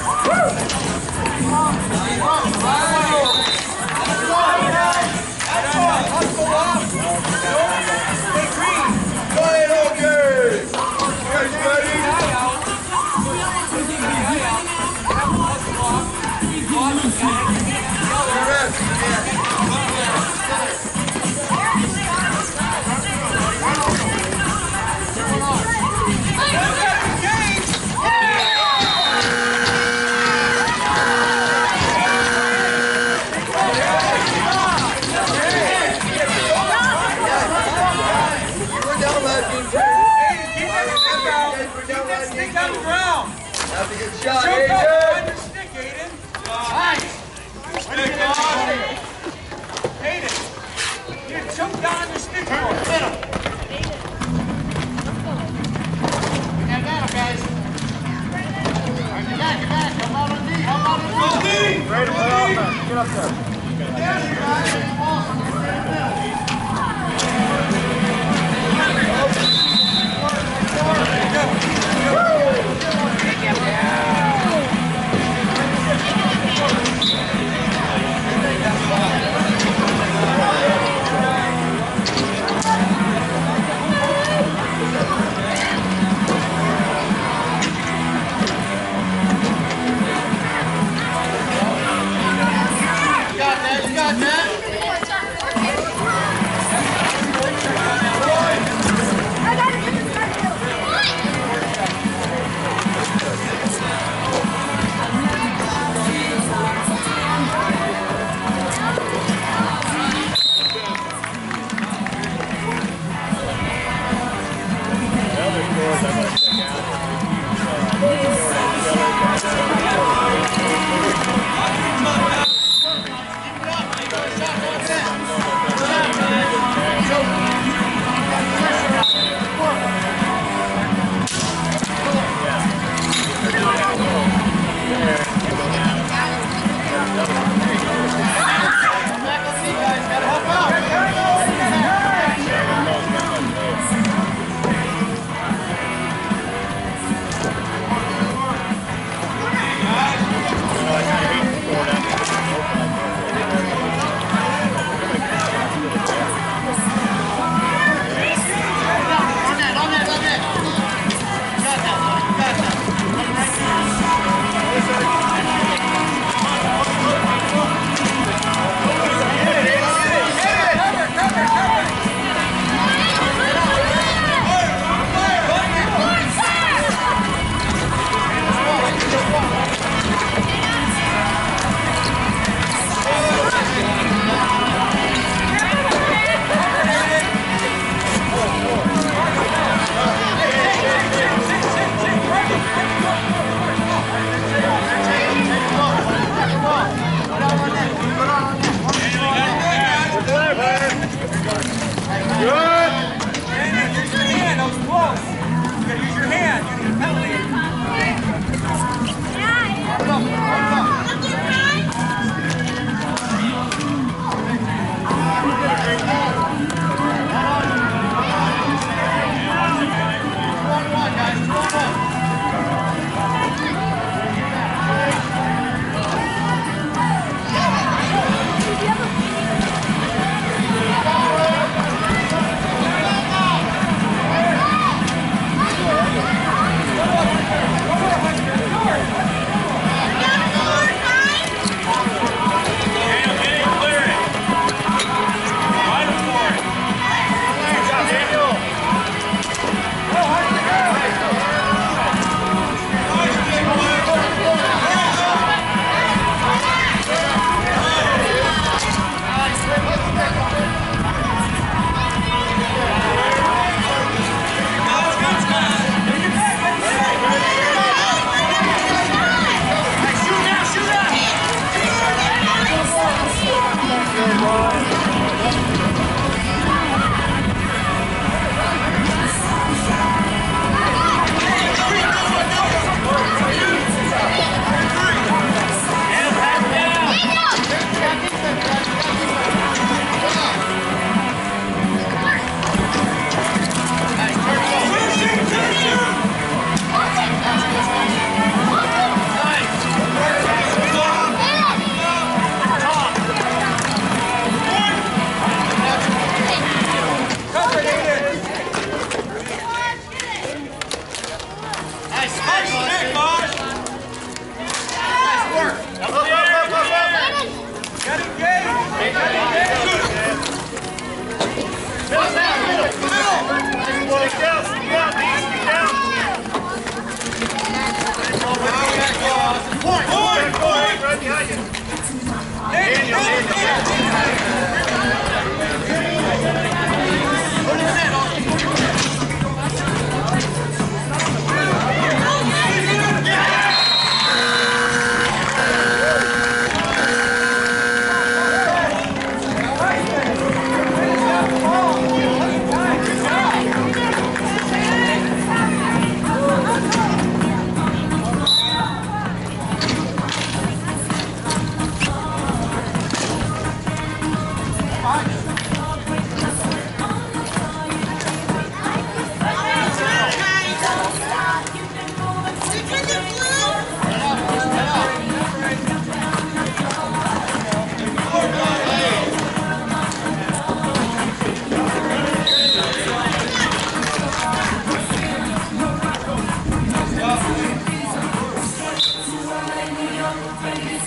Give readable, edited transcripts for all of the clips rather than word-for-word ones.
That's a good shot, Aiden. Stick, Aiden. Nice. Stick on. Aiden, you jump down the stick. Middle. Get down, guys. Get back. Come out on knee. Right up there. Get up there. Get down here, guys.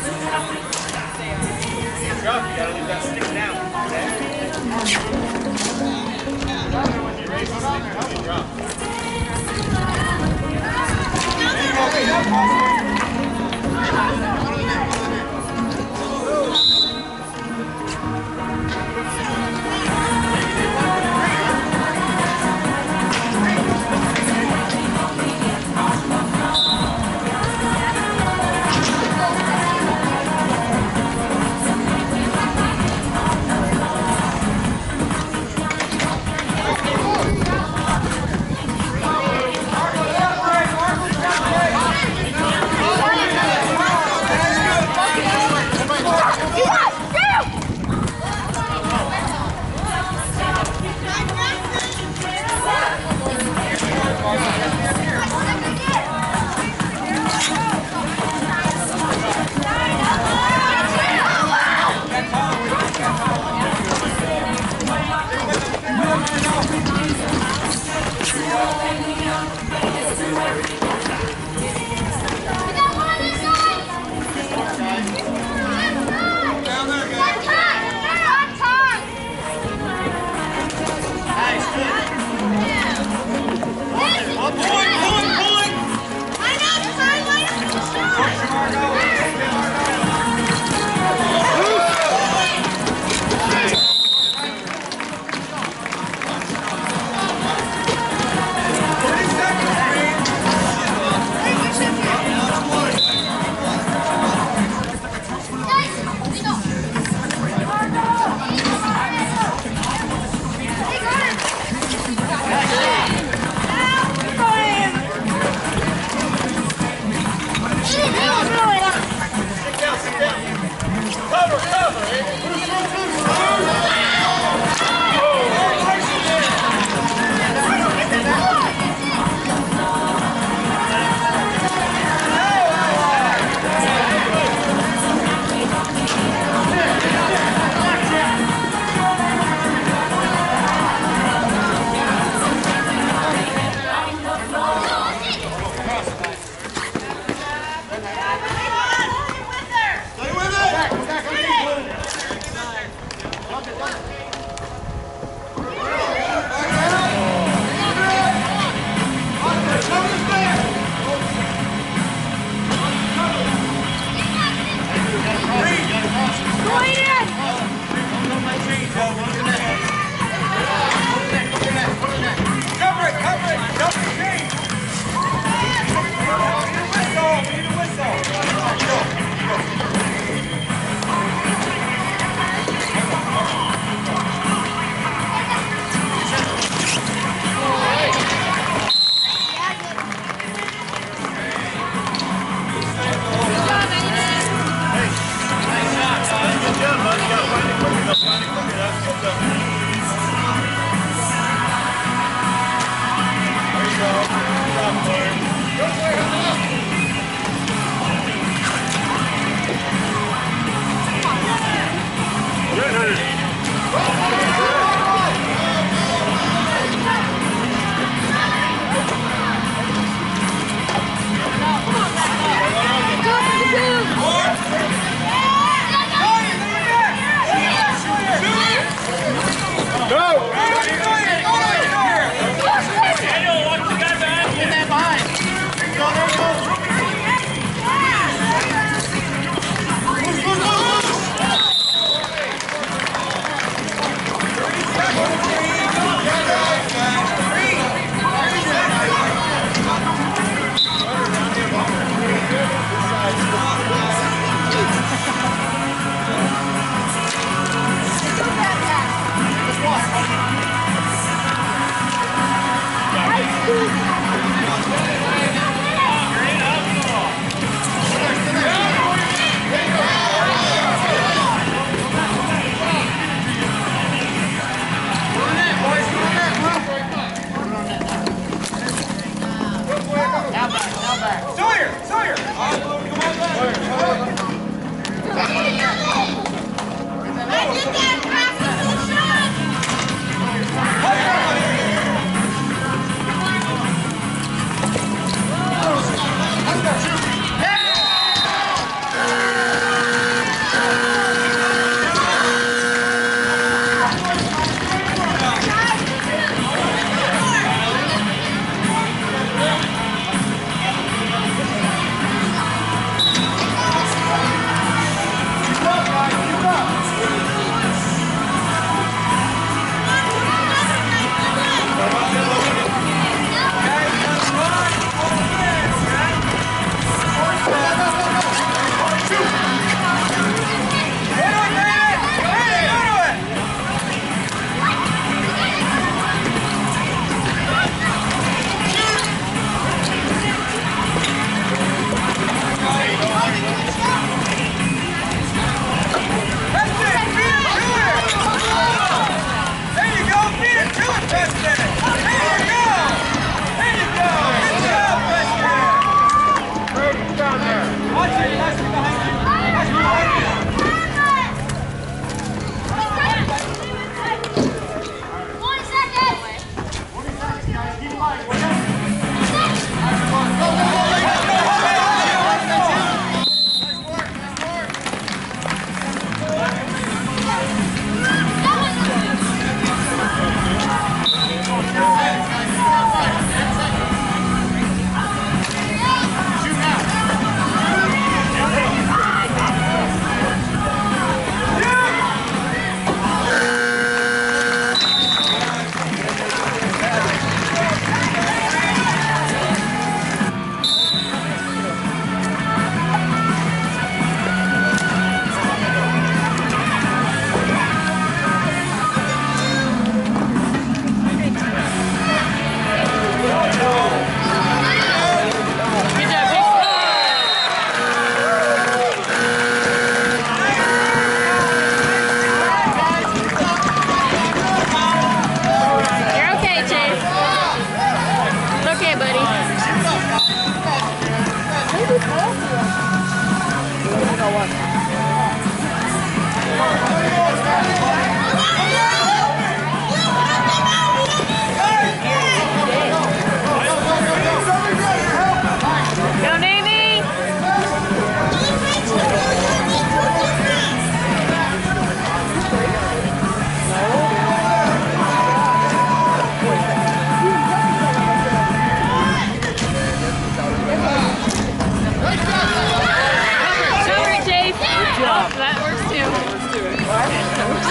Drop, you gotta leave that stick down. When you raise the stick, you drop.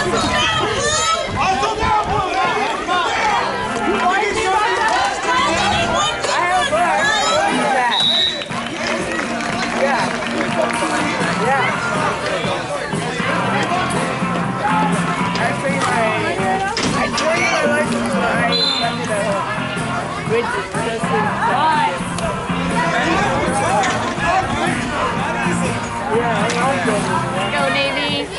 Go, Navy.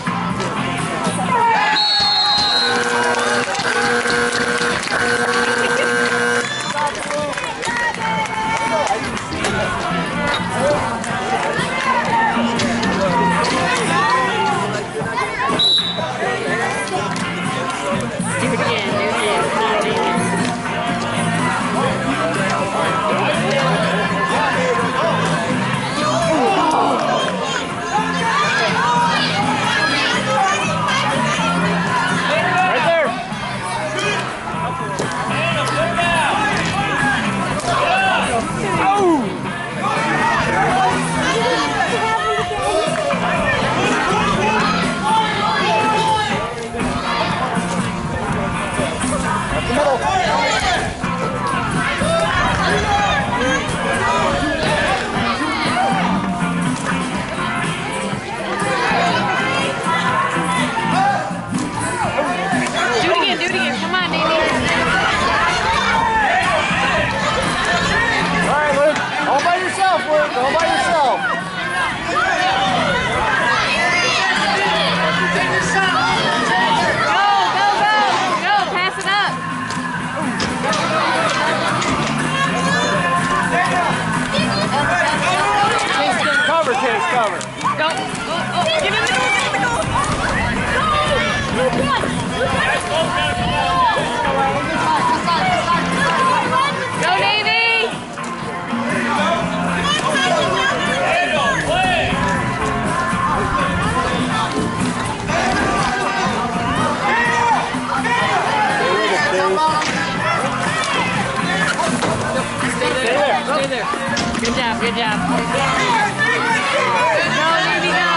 Go by yourself. Go, pass it up. Cover, Chase, cover. Go. Oh, give him the goal, Go, Navy! Stay there. Good job, good job. Go, Navy, go.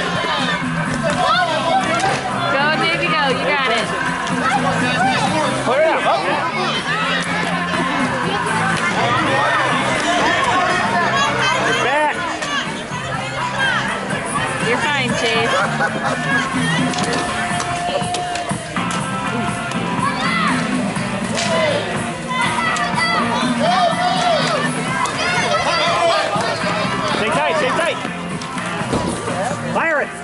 Go, Navy, go. You got it. Clear it out. Back. You're fine, Chase. Stay tight. Fire it.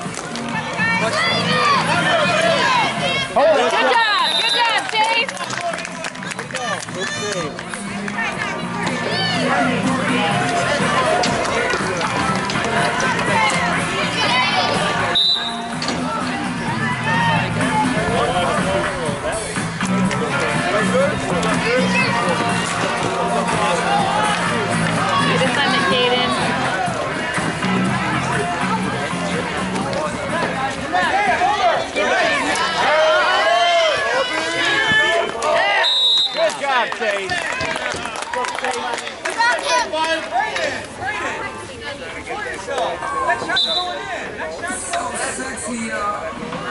Hold it. Good job, Chase. Good save. Good assignment, Caden. Good job, Chase. That shot's going in. That shot's going in.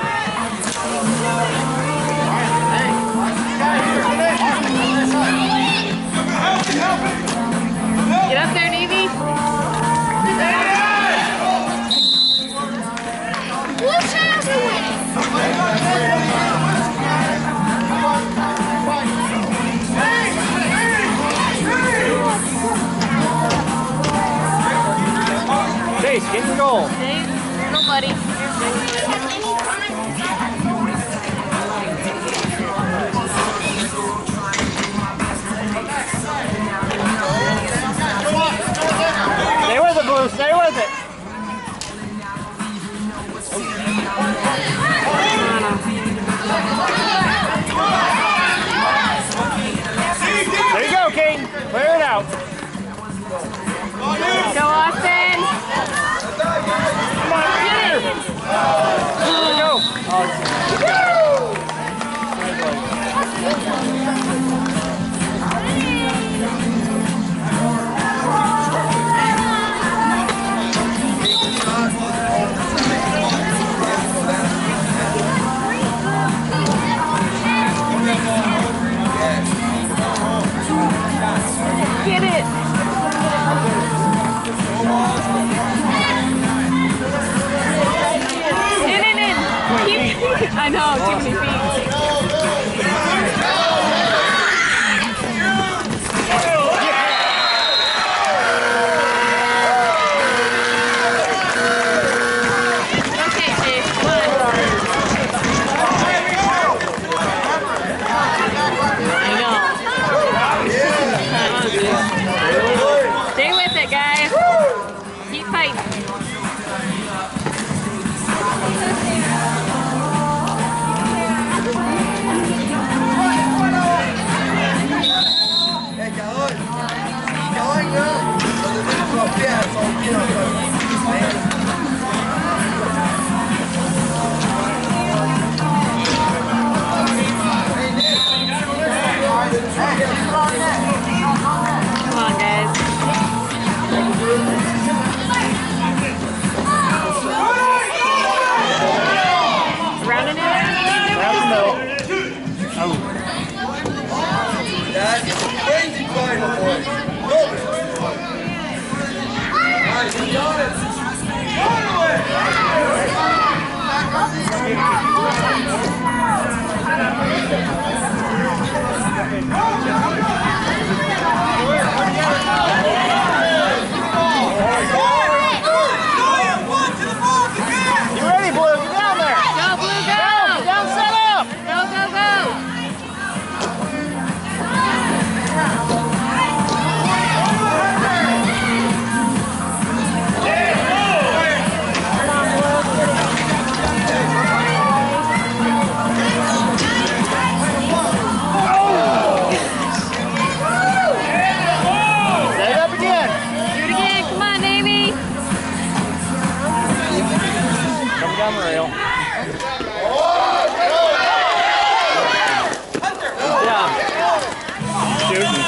Get up there, Navy. Chase, get in goal. Chase, go, buddy. Stay with it, Blue. Stay with it. There you go, King. Clear it out. Go, Austin. Come on, get here. Come on, guys. Rounding it out. Down the middle. Oh. That is a crazy play, my boy. Go. Nice, you got it. You ready, Blue? Get down there. Go, Blue, go. Down, set up. Go, go, go. Set it up again. Do it again. Come on, Navy. Coming down the rail. Yeah. Shooting.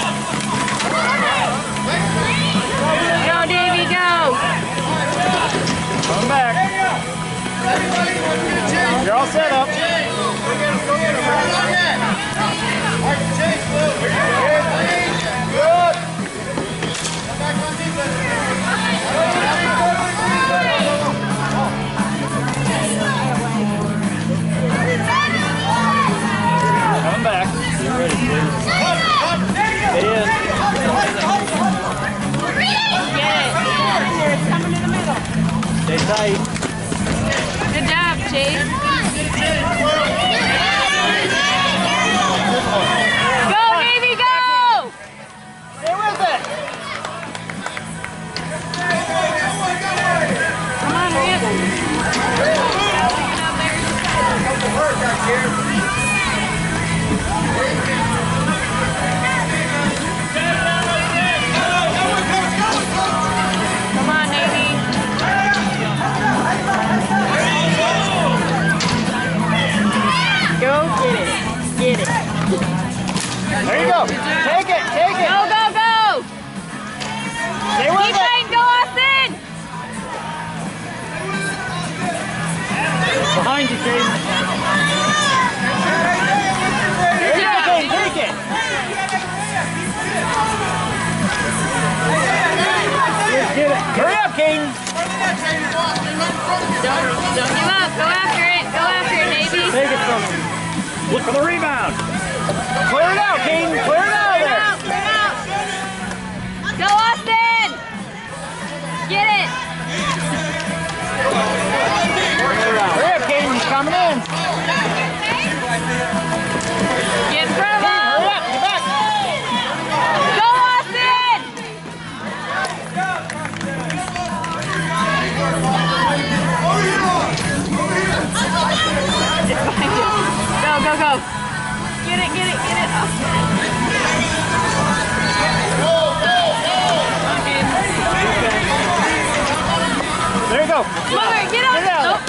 Go, Navy, go. Come back. You're all set up. Good. Come back. Get ready, please. Get in. Get it. Coming in the middle. Stay tight. Good job, Chase. Go, Navy, go! Stay with it. Come on, hurry up. Come on, Navy. Go get it. Get it. There you go. Take it. Take it. Go, go, go! Stay with Keep it. fighting, go, Austin! Behind you, Kate. There you go, Kate. Take it. Get it. Hurry up, Caden. Don't give up. Go after it. Go after it, Navy. Take it from him. Look for the rebound. Clear it out, Caden. Clear it out of there. Clear it out. Go, Austin! Get it! Hurry up, Caden. He's coming in. Get in front of him! Hurry up. Get back. Go, Austin! Go, go, go. Get it, get it, get it. There you go. Come over, get up. Get out.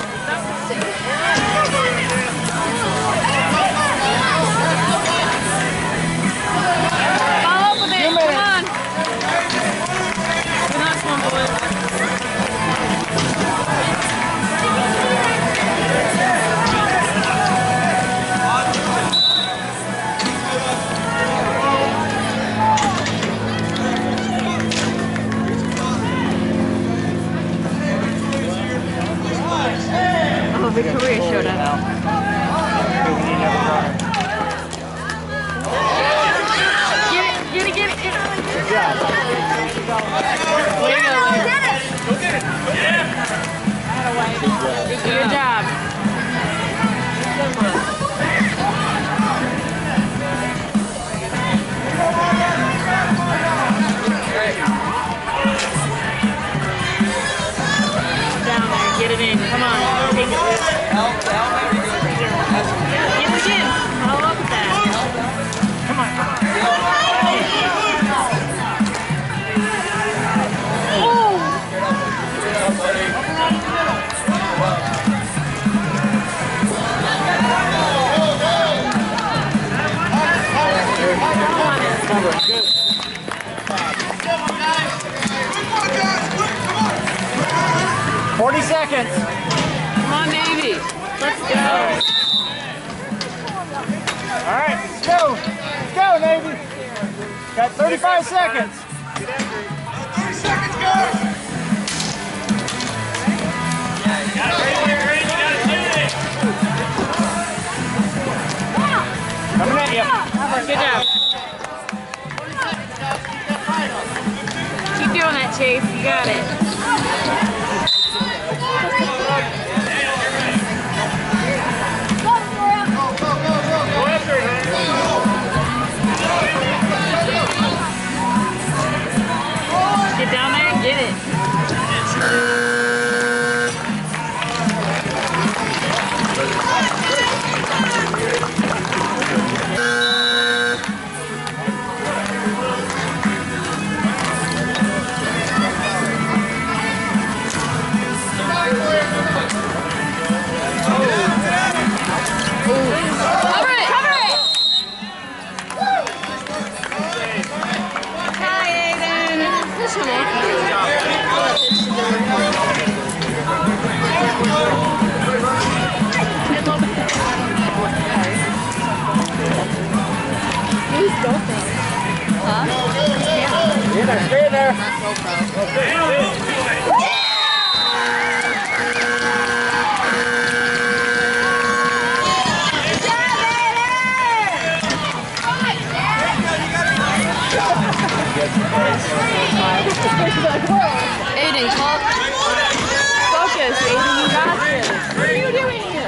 Follow up with it. 2 minutes. Come on. We're not fumbling. Oh, Victoria showed up. Get it, get it, get it. Good job. Way to go, Luke. Good job. Get it in. Come on. Take it. Get the chin. Follow up with that. Come on. Good. 40 seconds. Come on, baby. Let's go. All right, let's go. Let's go, Navy. Got 35 seconds. 30 seconds, guys! Coming at you. Good job. Keep doing that, Chase. You got it. Get down there and get it. Cover it! Cover it! Hi, Aiden. Push him off. Who's doping? Huh? Stay there. Aiden, focus. Aiden, you got this. What are you doing here?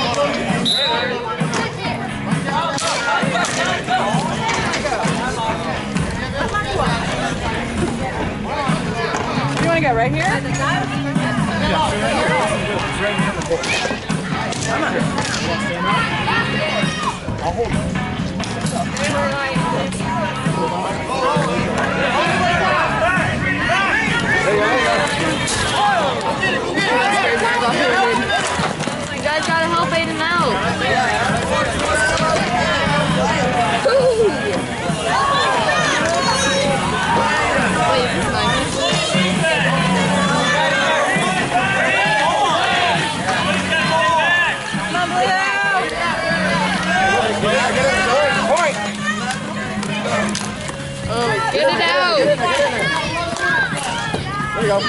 You want to go right here? I'll hold it. You guys gotta help Aiden out. Wait, this is mine. Oh, get it out! There you go.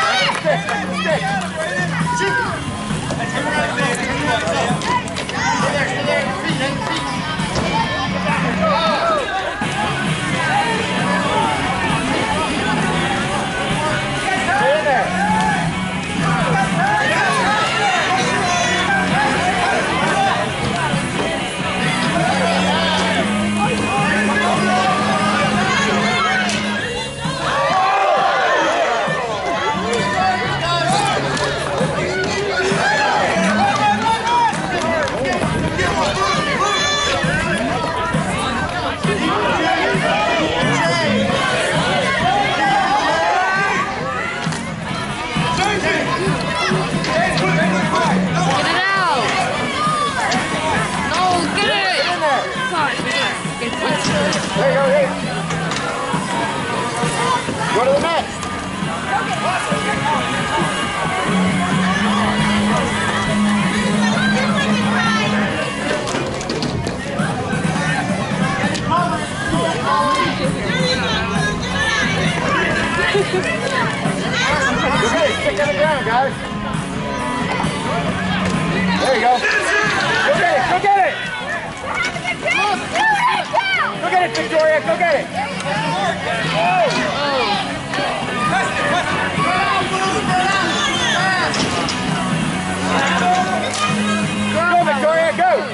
There you go, hey. Go to the net. Okay, stick on the ground, guys. There you go. Go get it, go get it. Go get it, Victoria, go get it. Go, Victoria, go.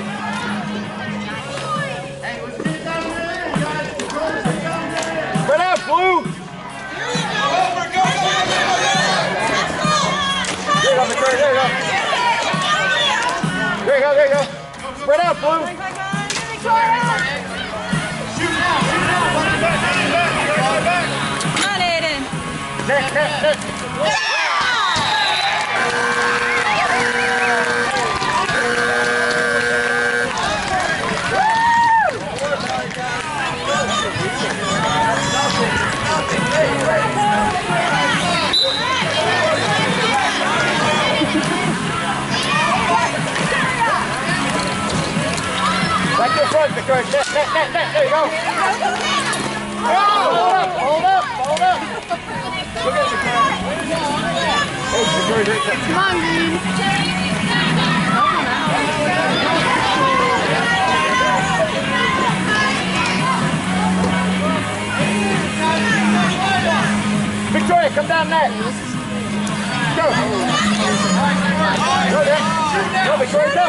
Spread out, Blue. Go, go, go, go, go. Victoria. There you go. There you go, there you go. Spread out, Blue. Shoot now. Come on, Aiden. Next. Back to the front, Victoria. Net. There you go. Hold up. Look at it, Victoria. Hey, Victoria. Come on, Green. Victoria, come down net. Go. Go there. Go, Victoria, go.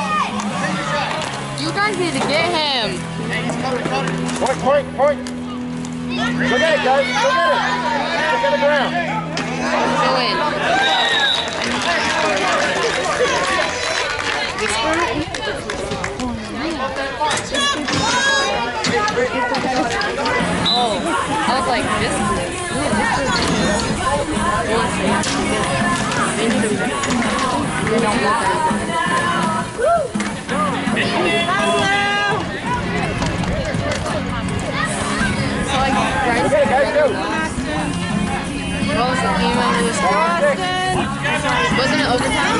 You guys need to get him. Point. Look at it, guys. Look at it. Look at the ground. Go in. Oh, I was like, this Okay, guys, go. What was the game of the score? Wasn't it overtime?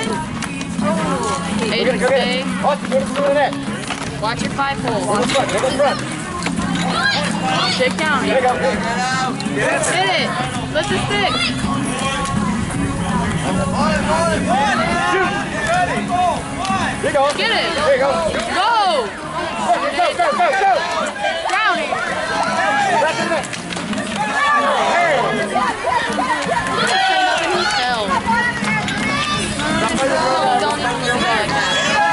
Aiden, Go get stay. it. Austin, go to the net. Watch your 5-hole. Go to the front. Stick down. There you go. Hit it. Let the stick. Shoot. There you go. Get it. There you go. Go. Go. Down it. Back to the net. He fell. Don't even look like that.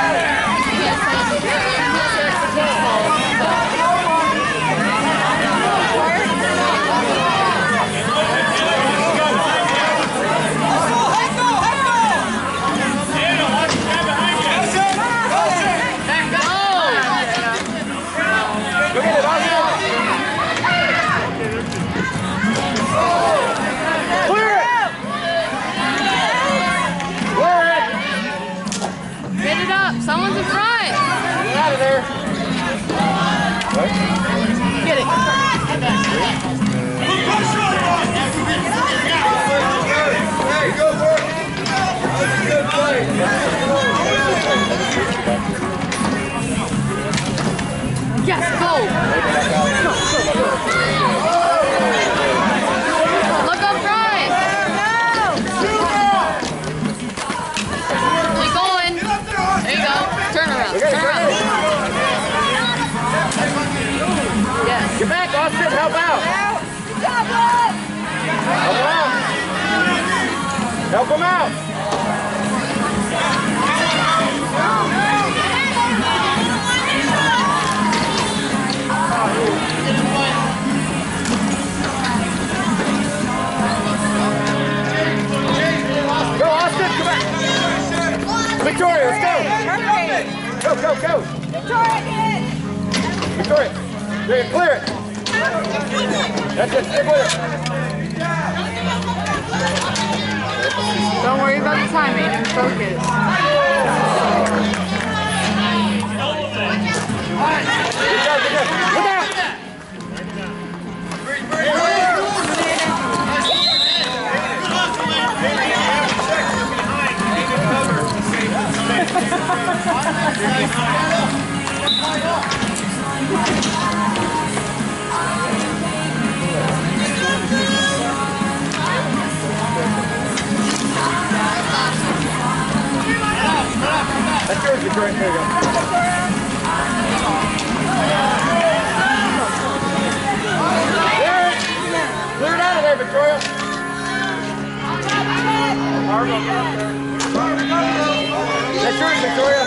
Someone's in front. Get out of there. Get it. Hey, go, boy. That's a good play. Yes, go. Look up front. Keep going. There you go. Turn around. Yes. Get back, Austin. Help out. Help him out. Go, Austin. Come back. Victoria, let's go. Go. Victoria, there you clear it. That's it, stick with it. Don't worry about the timing. Focus. Good job. Look out. That's yours, Victoria. There you go. Clear it out of there, Victoria. That's yours, Victoria.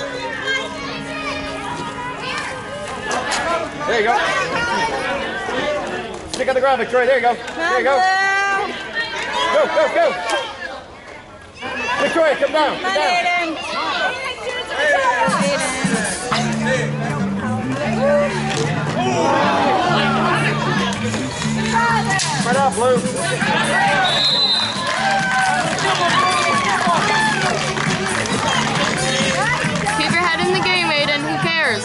There you go. Stick on the ground, Victoria. There you go. There you go. Go. Victoria, come down. Come down. Right off, Lou. Keep your head in the game, Aiden. Who cares?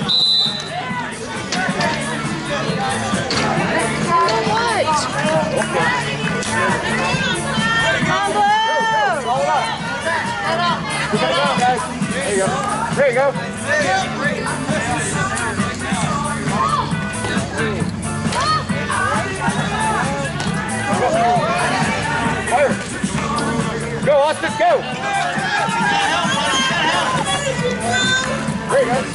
Come on, guys. There you go. There you go. Fire. Go, Austin, go. There you go.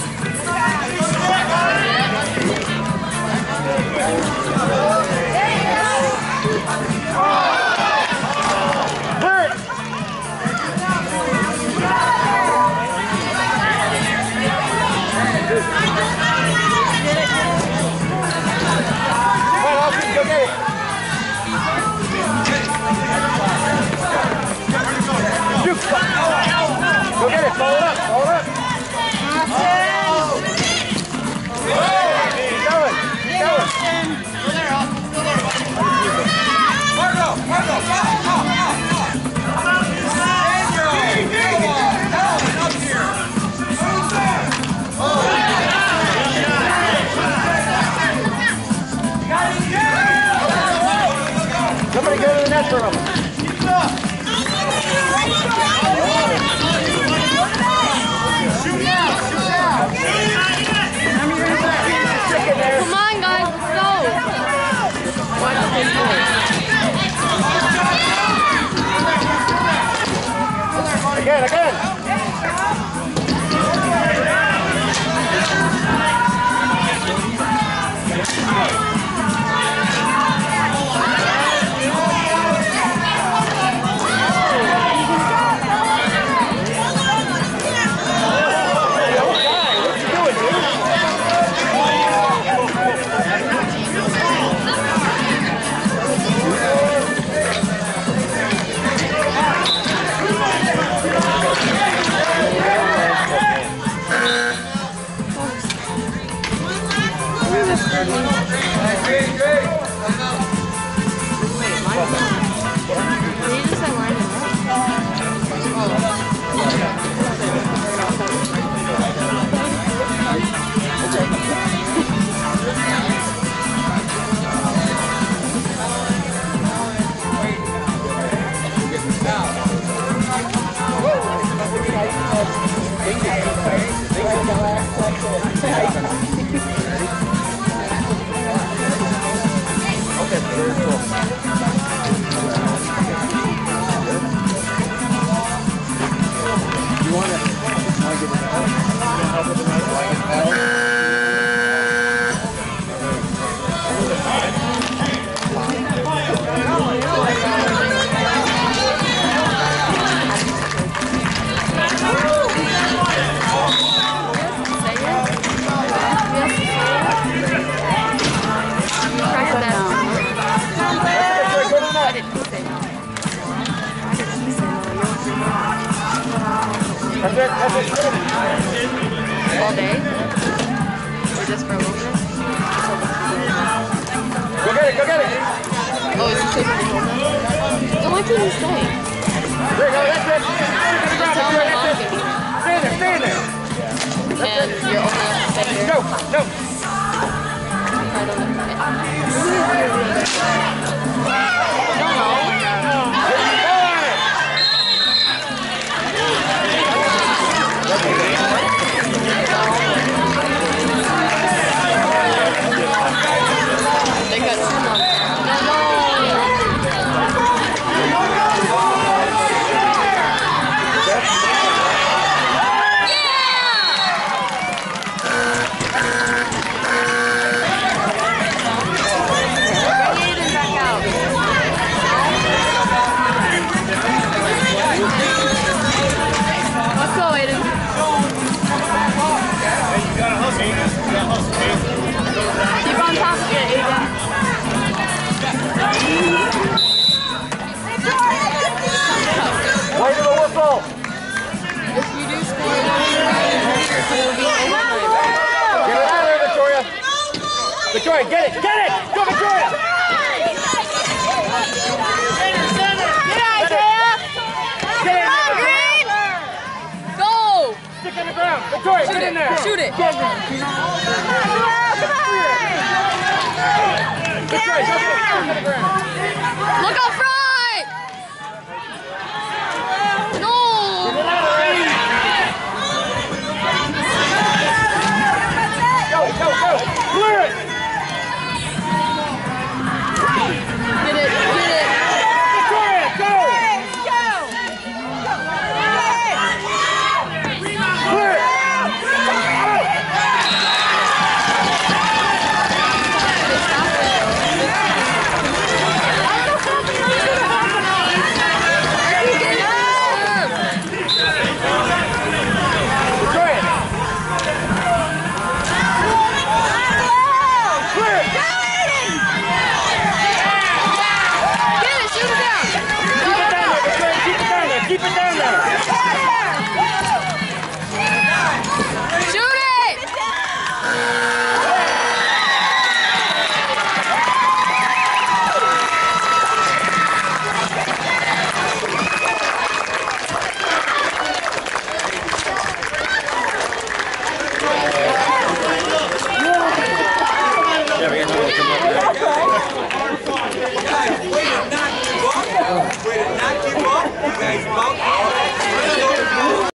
Go get it, follow it up, follow it up. Keep going, keep going. Margo, Margo, go. Up here. Somebody go to the net for him. Come on, guys, let's go. Why don't they go? Again, again. That's it, that's it. All day? Or just for a little bit? Go get it, go get it. Oh, it's just taking the whole day? Then why can't you stay? There you go, that's it. Just tell them how long it is. Stay there, stay there. And you're only up to stay here. No, no. I don't know. They got 2 months. Victoria, get it! Get it! Go, Victoria! Get in there! Green! Go! Stick on the ground! Victoria, get in there! Shoot it! Get in there! Victoria, go stick on the ground! Look up front!